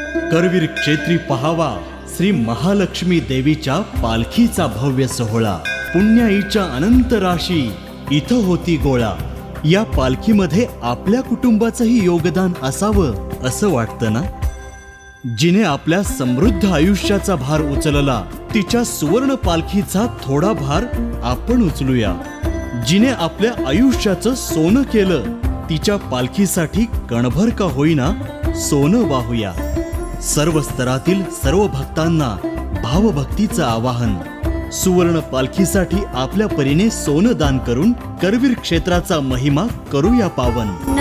करवीर क्षेत्री पहावा श्री महालक्ष्मी देवीच्या पालखीचा भव्य सोहळा। पुण्याईच्या अनंत राशी इथं होती गोळा। या पालखीमध्ये आपल्या कुटुंबाचंही योगदान असावं असं वाटतं ना। जिने आपल्या समृद्ध आयुष्याचा भार उचलला, तिच्या सुवर्ण पालखीचा थोडा भार आपण उचलूया। जिने आपल्या आयुष्याचं सोनं केलं, तिच्या पालखीसाठी कणभर का होईना सोनं वाहूया। सर्व स्तरातील सर्व भक्तांना भावभक्तीचं आवाहन। सुवर्ण पालखीसाठी आपल्या परीने सोनं दान करून करवीर क्षेत्राचा महिमा करूया पावन।